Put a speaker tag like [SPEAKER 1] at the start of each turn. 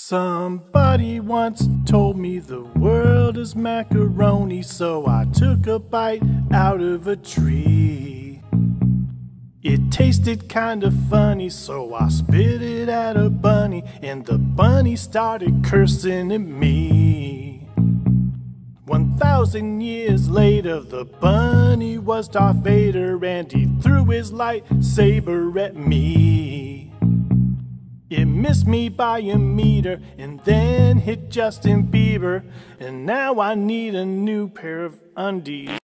[SPEAKER 1] Somebody once told me the world is macaroni, so I took a bite out of a tree. It tasted kinda funny, so I spit it at a bunny, and the bunny started cursing at me. 1,000 years later, the bunny was Darth Vader, and he threw his lightsaber at me. It missed me by a meter and then hit Justin Bieber, and now I need a new pair of undies.